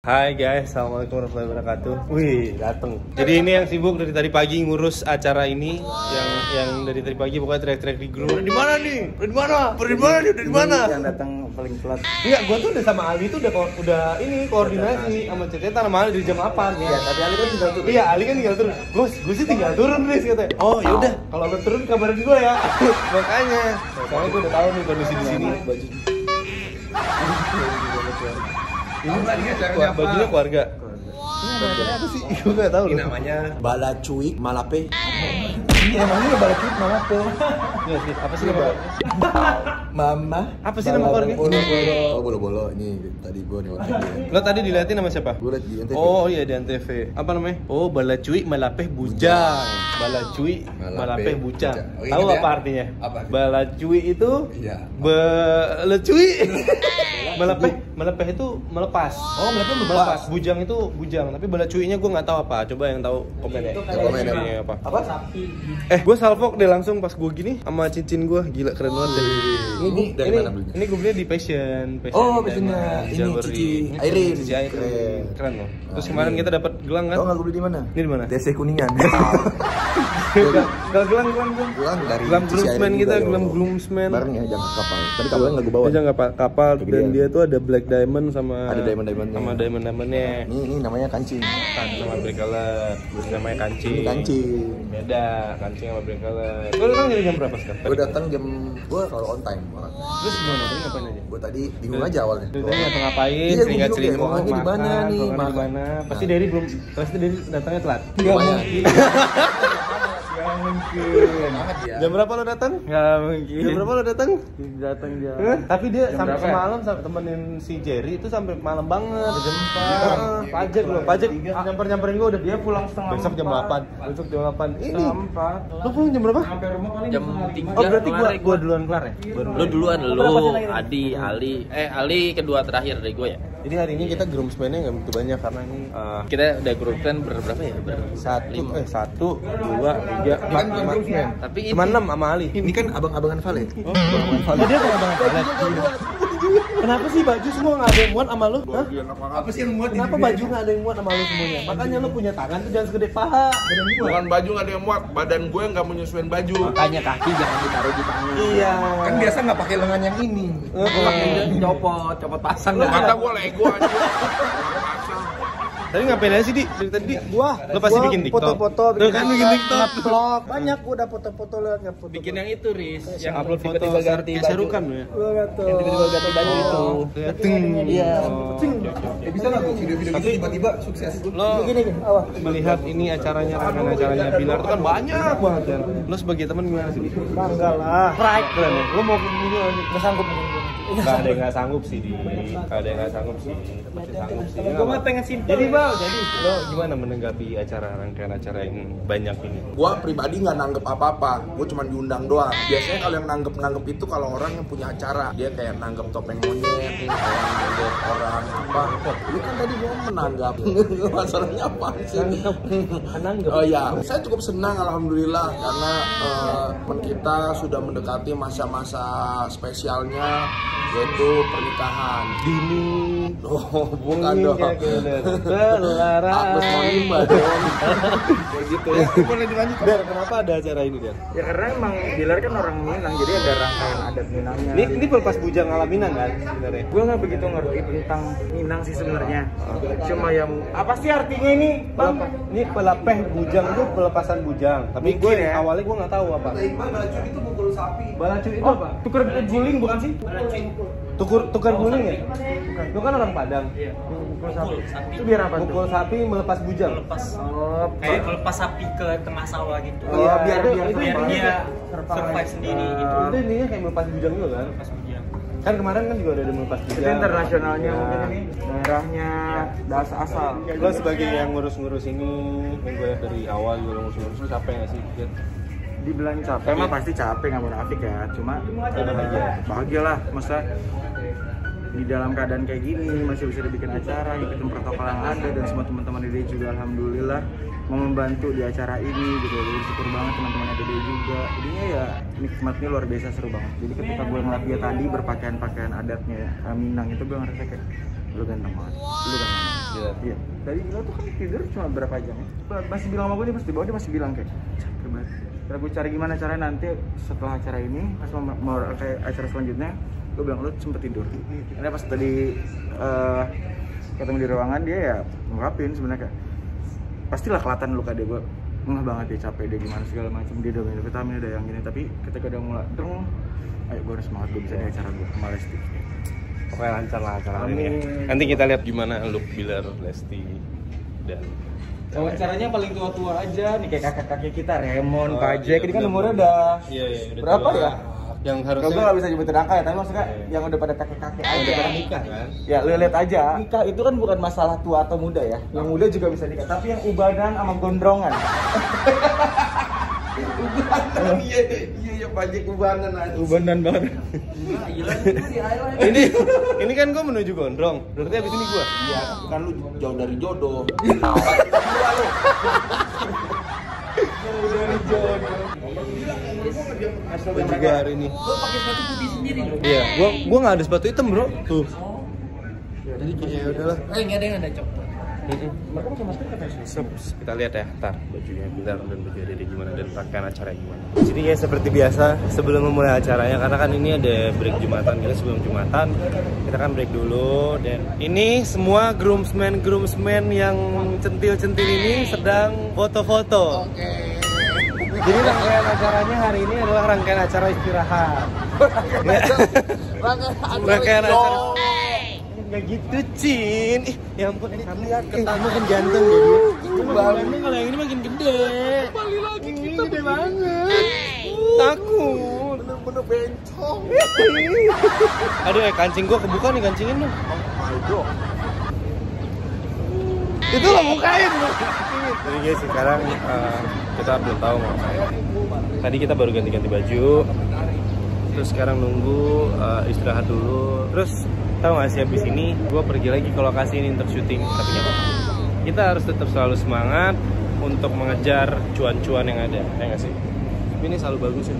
Hai guys, assalamualaikum warahmatullahi wabarakatuh. Wih, dateng. Jadi ini yang sibuk dari tadi pagi ngurus acara ini, yang dari tadi pagi pokoknya teriak-teriak di grup. Di mana nih? Di mana? Di mana nih? Di mana? Yang datang paling telat. Enggak, gua tuh udah sama Ali tuh udah ini koordinasi sama Cetetan sama Ali dari jam 8 ya. Tapi Ali kan tinggal turun. Iya, Ali kan tinggal turun. Gue sih tinggal turun Riz katanya. Oh, yaudah, kalau lo turun kabarin gua ya. Makanya, soalnya gua udah tahu nih kondisi di sini. Ini bajunya keluarga. Ini apa sih? Gue nggak tahu. Ini namanya balacuik malape. Ini emangnya balacuik malape. Apa sih nama? Mama. Apa sih nama keluarga? Oh, bolo-bolo. Ini tadi gue nih. Lo tadi diliatin nama siapa? Gue liat di NTV. Oh iya di NTV. Apa namanya? Oh, balacuik malapeh bujang. Balacuik malapeh bujang. Tahu apa artinya? Apa? Balacuik itu Iya. Balacuik. Melepeh itu melepas. Oh, melepas. Bujang itu bujang, tapi balacuinya gue nggak tahu apa. Coba yang tahu komen ya. Komen ya. Ini apa? Apa? Gue salvok deh langsung pas gue gini sama cincin gue, gila keren banget deh. Ini dari mana belinya? Ini gue beli di Passion. Oh, passionnya. Ini Jewelry. Cici Airin. Cici Airin. Keren loh. Terus kemarin kita dapat gelang kan? Tau nggak gue beli di mana? Ini di mana? DC Kuningan. Gelang gelang. Gelang dari Gelang Cici groomsman Airin kita, juga, gelang yo. groomsman. Bareng ya jangan kapal. Tadi kapalnya nggak gue bawa. Dia jangan kapal Tapi dan dia tuh ada black diamond sama Ada diamond-diamondnya. Sama diamondnya. Ini namanya kancing. Kan sama black color. Terus namanya kancing. Ini kancing. Beda, kancing sama black color. Lo datang dari jam berapa sekarang? Gue datang jam gue selalu on time banget. Terus gimana? Tadi ngapain aja? Gue tadi bingung aja awalnya. Dari tadi nggak tahu ngapain, Iya, gua seringat bingung selingkuh, ya, ruangannya di mana nih, ruangan di makan. mana? Pasti dari datangnya telat. Lumayan. Gak mungkin. Banget ya. Jam berapa lo datang? Enggak mungkin. Jam berapa lo datang? Datang jam. Tapi dia Jam sampai berapa ya? semalam temenin si Jerry itu sampai malam banget. Jam 4. Pajak lo, pajak nyamperin gue udah. Dia pulang setengah Besok jam 8. Besok jam 8. Ini. Setengah 4. Lo pulang jam berapa? Sampai rumah paling Jam setengah 3. Oh berarti gua duluan kelar ya? Lu duluan, lu, Adi, Ali. Ali kedua terakhir dari gue ya. Jadi hari ini kita groomsman-nya nggak begitu banyak karena ini Kita udah grup kan berapa ya? satu, dua, tiga, empat, lima. Tapi Cuma 6 sama Ali. Ini kan abang-abangan Vale. Oh, dia kan abang Valet. Kenapa sih baju semua nggak ada yang muat sama lu? Hah? Apa sih yang muat? Kenapa baju nggak ada yang muat sama lu semuanya? Makanya lu punya tangan tuh jangan segede paha. Bukan baju nggak ada yang muat, badan gue nggak menyesuaikan baju. makanya kaki jangan ditaruh di tangan. Iya. Kan biasa nggak pakai lengan yang ini. Copot pasang Lu Kata gue lego aja. Tadi ngapain aja sih di dari tadi? Lo pasti bikin TikTok. Foto-foto, Tuh kan bikin TikTok. vlog. Banyak udah foto-foto lihat nggak foto. bikin yang itu, Riz. Yang Yang upload foto tiba-tiba ganti kayak baju. serukan lu ya. Gua gitu. Yang tiba-tiba ganti baju itu. Iya. Bisa nggak bu video-video gitu tiba-tiba sukses? Lo Gini, apa? melihat ini acaranya, rangkaian acaranya Bilar itu kan banyak banget kan. Lo sebagai teman gimana sih? Bangga lah. Pride keren ya. Lo mau video Nggak sanggup. Gak ada yang nggak sanggup sih Gak ada yang nggak sanggup sih. Pasti sanggup sih. Gue mah pengen simpel. Jadi bang, lo gimana menanggapi rangkaian acara yang banyak ini? Gue pribadi nggak nanggep apa-apa, gue cuma diundang doang. Biasanya kalau yang nanggep itu kalau orang yang punya acara, dia kayak nanggep topeng monyet, kayak nanggep orang apa. Lu kan tadi mau menanggap, masalahnya apa sih? Menanggap. Oh ya, saya cukup senang alhamdulillah karena teman kita sudah mendekati masa-masa spesialnya yaitu pernikahan. Dini. Oh, bukan dong. Berlara. Agus mau nimba dong. Kayak gitu ya. Boleh dilanjut. Der, kenapa ada acara ini Der? Ya karena emang Bilar kan orang Minang, jadi ada rangkaian adat Minangnya. Ini pelepas bujang ala Minang kan sebenarnya? Gue nggak begitu ngerti tentang Minang sih sebenarnya. Cuma yang apa sih artinya ini, Bang? Ini pelepeh bujang itu pelepasan bujang. Tapi gue Mungkin ya. awalnya gue nggak tahu apa. Balacu itu apa? Tukar guling bukan sih? Tukar guling ya? Lu kan orang Padang. Pukul sapi. Itu biar apa tuh? Pukul sapi melepas bujang. Oh, kayak melepas sapi ke tengah sawah gitu. Oh, biar biar dia survive sendiri gitu. Itu intinya kayak melepas bujang juga kan? Pas hujan. Kan kemarin kan juga ada melepas bujang. itu internasionalnya Ya. mungkin ini daerahnya das asal. Lo sebagai yang ngurus-ngurus ini, yang gue lihat dari awal juga lo ngurus-ngurus, capek nggak sih? Dibilang capek mah pasti capek, nggak munafik ya. Cuma bahagia lah, masa di dalam keadaan kayak gini masih bisa dibikin acara, ngikutin protokol yang ada, dan semua teman-teman Dede juga alhamdulillah mau membantu di acara ini gitu. Jadi syukur banget teman-teman Dede juga. Jadinya ya nikmatnya luar biasa, seru banget. Jadi ketika gue ngeliat dia tadi berpakaian adatnya Minang itu, gue ngerasa kayak lu ganteng banget, lu ganteng banget. Gila. Iya. Dari gila tuh kan tidur cuma berapa jam ya? Masih bilang sama gue nih pas di bawah dia masih bilang kayak capek banget. Karena gue cari gimana caranya nanti setelah acara ini pas mau kayak acara selanjutnya gue bilang lu sempet tidur. Karena pas tadi ketemu di ruangan dia ya ngungkapin sebenarnya kayak pastilah kelihatan luka dia, gue ngeh banget dia capek dia gimana segala macam, dia udah minum vitamin udah yang gini, tapi ketika udah mulai dreng, ayo gue harus semangat, gue bisa di acara gue sama Lesti. Pokoknya lancar lah acara ini ya. Nanti kita lihat gimana look Bilar, Lesti dan Wawancaranya paling tua-tua aja nih kayak kakek-kakek kita, Raymond, Oh, Pak Jack, ini kan umurnya udah udah berapa tua. ya? Yang Gue harusnya gak bisa nyebutin angka ya, tapi maksudnya yang udah pada kakek-kakek aja. udah nikah kan? Ya lu lihat aja, nikah itu kan bukan masalah tua atau muda ya. Yang muda juga bisa nikah, tapi yang ubanan sama gondrongan. Ubanan, iya pajak ubanan aja. Ubanan banget. ini kan gue menuju gondrong. Berarti abis ini gue. Iya, kan lu jauh dari jodoh. Gue juga hari ini. Lo pakai sepatu putih sendiri loh. Iya, gue nggak ada sepatu hitam bro. Tuh. Jadi kayak udahlah. Nggak ada yang ada copot. Kita lihat ya, ntar bajunya Bilar dan baju Dede gimana dan rangkaian acara gimana. Jadi kayak seperti biasa sebelum memulai acaranya, karena kan ini ada break Jumatan, kita sebelum Jumatan kita kan break dulu. Dan ini semua groomsmen yang centil-centil ini sedang foto-foto. Jadi rangkaian acaranya hari ini adalah rangkaian acara istirahat. Rangkaian acara. Nggak gitu, Cin. Ya ampun, kamu lihat ketemu makin ganteng ya dia. Badannya kalau yang ini makin gede. Kembali lagi kita gede banget. Takut. Bener-bener bencong. Aduh, kancing gua kebuka nih, kancingin dong. Bro. Itu lo bukain. Jadi guys, sekarang kita belum tahu mau ngapain. Tadi kita baru ganti-ganti baju. Terus sekarang nunggu istirahat dulu. Terus tahu nggak sih, abis ini gue pergi lagi ke lokasi ini untuk syuting. Tapi nggak apa-apa, kita harus tetap selalu semangat untuk mengejar cuan-cuan yang ada, ya nggak sih? Tapi ini selalu bagus ya.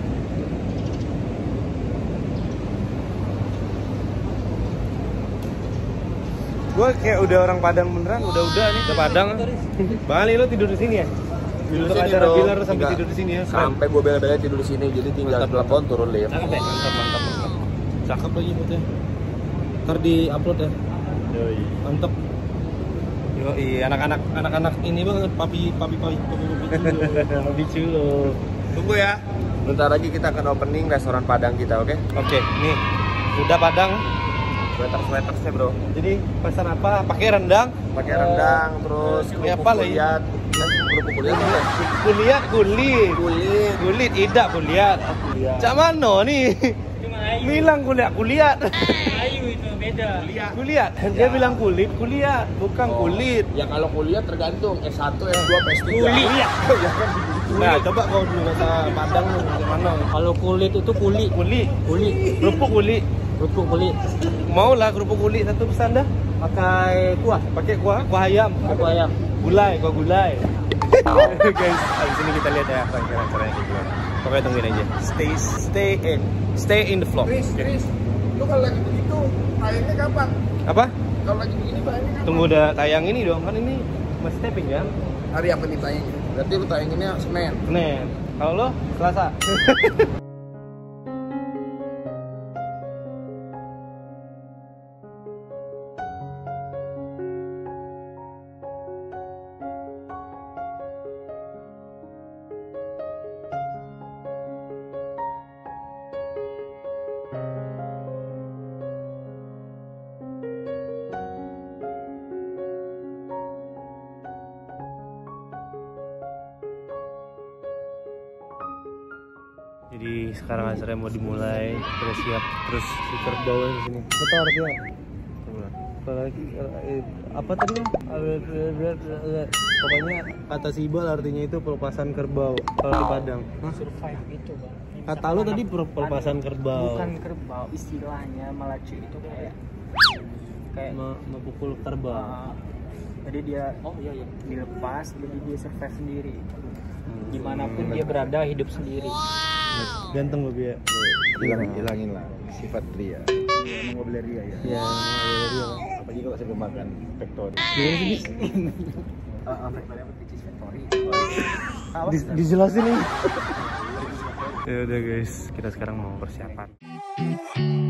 Gue kayak udah orang Padang beneran, udah nih, udah Padang. Bang Ali, lo tidur di sini ya? Untuk acara Bilar sampai tidur di sini ya? Sampai gue bela-bela tidur di sini, jadi tinggal telepon turun lift. Mantap. Cakep lagi fotonya. Ntar di upload ya. Yoi. Mantep. Yoi, anak-anak ini banget, papi culo. Tunggu ya. Bentar lagi kita akan opening restoran Padang kita, oke? Oke, nih udah Padang. Sweater-sweatersnya bro. Jadi pesan apa? Pakai rendang. Pakai rendang, terus ini apa lagi? kerupuk kuliat Kulit, tidak kuliat. Cak mano nih? Bilang kuliat. Ayu itu beda. Kuliat. Dia bilang kuliat, bukan kulit. Ya kalau kuliat tergantung S1, S2, S3. Kuliat. Nah, coba kau dulu bahasa Padang lu mana? Kalau kulit itu kuli. Kerupuk kulit. Mau lah kerupuk kulit satu pesan dah. Pakai kuah. Pakai kuah ayam. Kuah ayam. Gulai. Guys, abis ini kita lihat ya rangkaian acaranya kayak gimana. Pokoknya tungguin aja. Stay in the vlog. Chris, lu kalau lagi begitu, tayangnya kapan? Apa? Kalau lagi begini tayangnya kapan? Tunggu udah tayang ini dong, kan ini masih taping kan? Hari apa nih tayangnya? Berarti lu tayanginnya Senin. Senin. Kalau lo Selasa. Jadi sekarang acaranya mau dimulai, terus siap, terus si kerbau di sini. Betul artinya? Apa tadi? Pokoknya kata si Ibal artinya itu pelepasan kerbau kalau di Padang. Survive gitu bang. Kata lu tadi pelepasan kerbau. Bukan kerbau, istilahnya Malacu itu kayak memukul kerbau. Jadi dia dilepas, jadi dia survive sendiri. Dimanapun dia berada, hidup sendiri. Ganteng lo Bia. Hilangin lah sifat pria. Emang gak boleh ria ya. Iya, Apalagi kalau saya makan factory. gimana sih? Factory apa? Cheese Factory. Dijelasin nih. Ya udah guys, kita sekarang mau persiapan.